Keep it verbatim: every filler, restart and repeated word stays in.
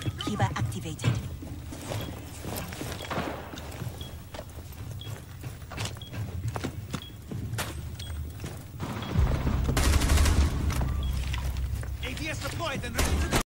Kiba activated. A D S deployed and ready to